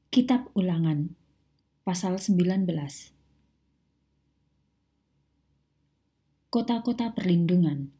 Kitab Ulangan, pasal 19. Kota-kota perlindungan.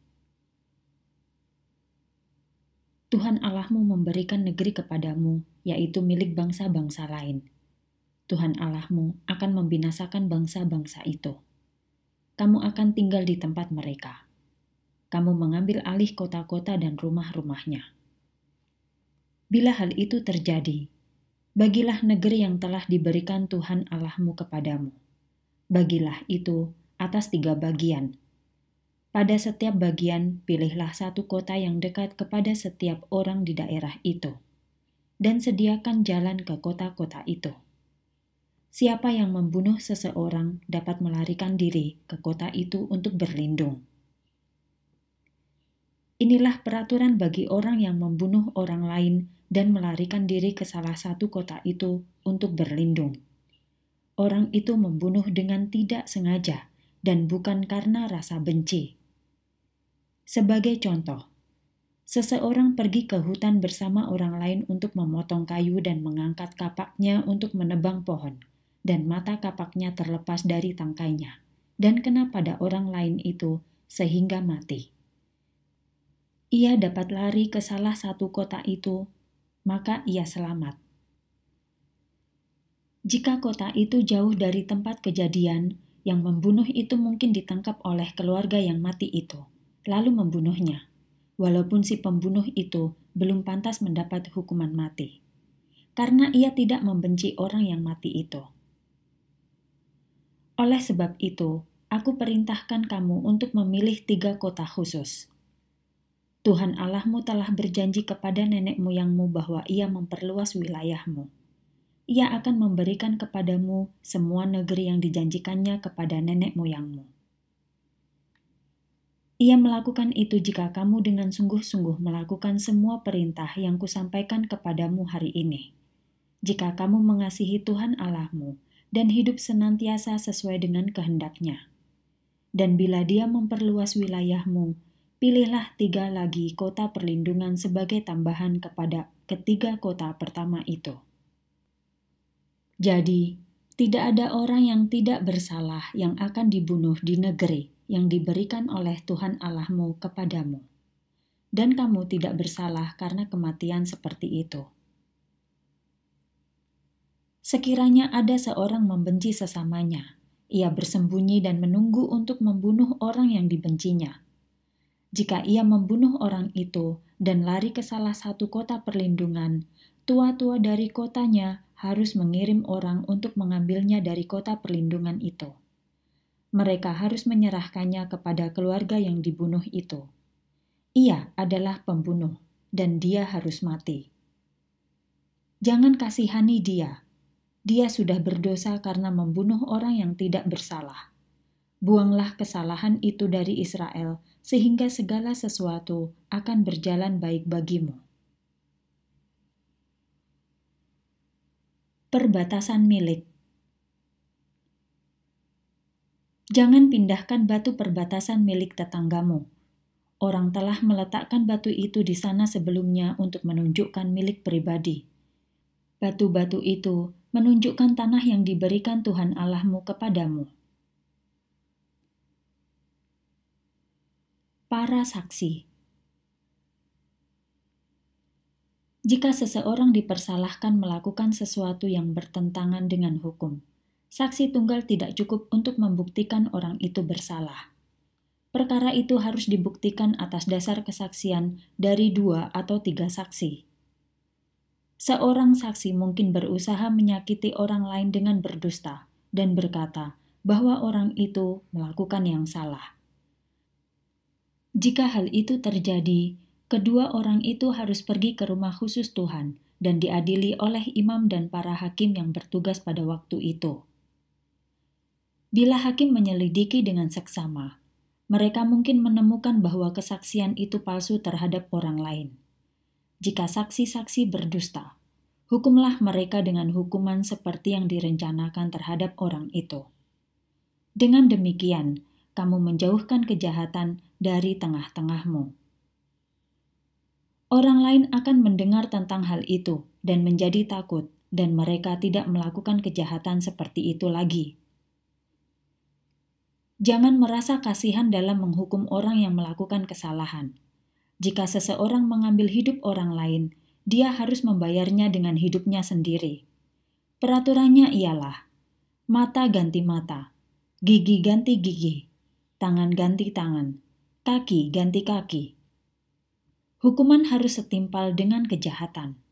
Tuhan Allahmu memberikan negeri kepadamu, yaitu milik bangsa-bangsa lain. Tuhan Allahmu akan membinasakan bangsa-bangsa itu. Kamu akan tinggal di tempat mereka. Kamu mengambil alih kota-kota dan rumah-rumahnya. Bila hal itu terjadi, bagilah negeri yang telah diberikan Tuhan Allahmu kepadamu. Bagilah itu atas 3 bagian. Pada setiap bagian, pilihlah satu kota yang dekat kepada setiap orang di daerah itu, dan sediakan jalan ke kota-kota itu. Siapa yang membunuh seseorang dapat melarikan diri ke kota itu untuk berlindung. Inilah peraturan bagi orang yang membunuh orang lain dan melarikan diri ke salah satu kota itu untuk berlindung. Orang itu membunuh dengan tidak sengaja dan bukan karena rasa benci. Sebagai contoh, seseorang pergi ke hutan bersama orang lain untuk memotong kayu dan mengangkat kapaknya untuk menebang pohon, dan mata kapaknya terlepas dari tangkainya, dan kena pada orang lain itu sehingga mati. Ia dapat lari ke salah satu kota itu, maka ia selamat. Jika kota itu jauh dari tempat kejadian, yang membunuh itu mungkin ditangkap oleh keluarga yang mati itu, lalu membunuhnya, walaupun si pembunuh itu belum pantas mendapat hukuman mati, karena ia tidak membenci orang yang mati itu. Oleh sebab itu, aku perintahkan kamu untuk memilih 3 kota khusus. Tuhan Allahmu telah berjanji kepada nenek moyangmu bahwa ia memperluas wilayahmu. Ia akan memberikan kepadamu semua negeri yang dijanjikannya kepada nenek moyangmu. Ia melakukan itu jika kamu dengan sungguh-sungguh melakukan semua perintah yang kusampaikan kepadamu hari ini. Jika kamu mengasihi Tuhan Allahmu dan hidup senantiasa sesuai dengan kehendak-Nya. Dan bila Dia memperluas wilayahmu, pilihlah 3 lagi kota perlindungan sebagai tambahan kepada ketiga kota pertama itu. Jadi, tidak ada orang yang tidak bersalah yang akan dibunuh di negeri yang diberikan oleh Tuhan Allahmu kepadamu. Dan kamu tidak bersalah karena kematian seperti itu. Sekiranya ada seorang membenci sesamanya, ia bersembunyi dan menunggu untuk membunuh orang yang dibencinya. Jika ia membunuh orang itu dan lari ke salah satu kota perlindungan, tua-tua dari kotanya harus mengirim orang untuk mengambilnya dari kota perlindungan itu. Mereka harus menyerahkannya kepada keluarga yang dibunuh itu. Ia adalah pembunuh, dan dia harus mati. Jangan kasihani dia. Dia sudah berdosa karena membunuh orang yang tidak bersalah. Buanglah kesalahan itu dari Israel, sehingga segala sesuatu akan berjalan baik bagimu. Perbatasan milik. Jangan pindahkan batu perbatasan milik tetanggamu. Orang telah meletakkan batu itu di sana sebelumnya untuk menunjukkan milik pribadi. Batu-batu itu menunjukkan tanah yang diberikan Tuhan Allahmu kepadamu. Para saksi. Jika seseorang dipersalahkan melakukan sesuatu yang bertentangan dengan hukum, saksi tunggal tidak cukup untuk membuktikan orang itu bersalah. Perkara itu harus dibuktikan atas dasar kesaksian dari 2 atau 3 saksi. Seorang saksi mungkin berusaha menyakiti orang lain dengan berdusta dan berkata bahwa orang itu melakukan yang salah. Jika hal itu terjadi, kedua orang itu harus pergi ke rumah khusus Tuhan dan diadili oleh imam dan para hakim yang bertugas pada waktu itu. Bila hakim menyelidiki dengan seksama, mereka mungkin menemukan bahwa kesaksian itu palsu terhadap orang lain. Jika saksi-saksi berdusta, hukumlah mereka dengan hukuman seperti yang direncanakan terhadap orang itu. Dengan demikian, kamu menjauhkan kejahatan dari tengah-tengahmu. Orang lain akan mendengar tentang hal itu dan menjadi takut, dan mereka tidak melakukan kejahatan seperti itu lagi. Jangan merasa kasihan dalam menghukum orang yang melakukan kesalahan. Jika seseorang mengambil hidup orang lain, dia harus membayarnya dengan hidupnya sendiri. Peraturannya ialah, mata ganti mata, gigi ganti gigi, tangan ganti tangan, kaki ganti kaki. Hukuman harus setimpal dengan kejahatan.